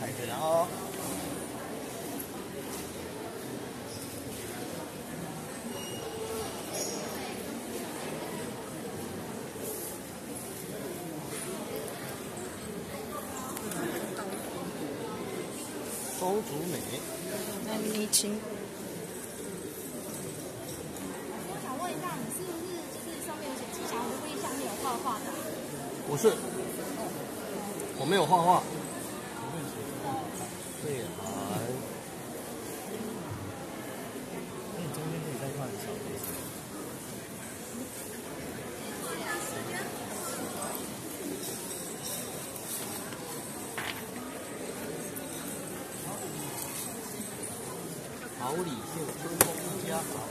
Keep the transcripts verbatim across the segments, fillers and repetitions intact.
才这样哦。公主美， 那迷情。 我想问一下，你是不是就是上面有写吉祥如意，下面有画画的？ 不是，我没有画画。对啊。 那你中间可以再画一个小飞机。 桃李县春风一家好。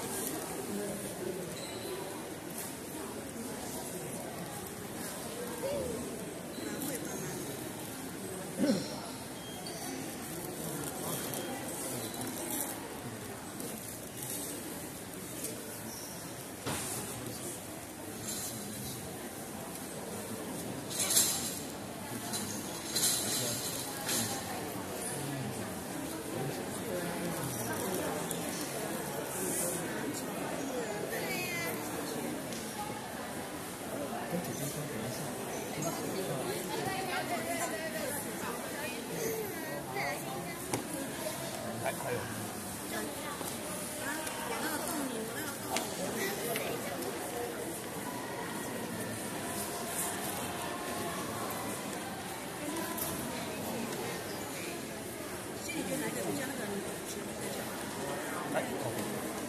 跟姐姐说等一下， 还还有。来 ，OK。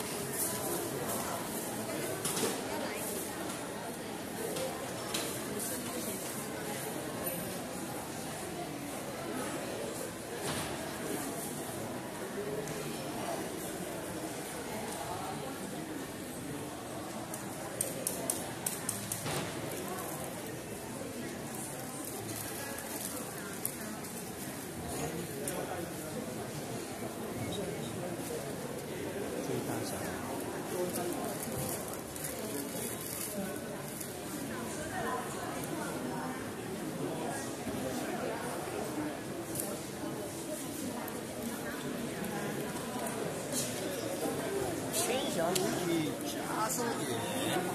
注意大小。 千祥如意家生眼。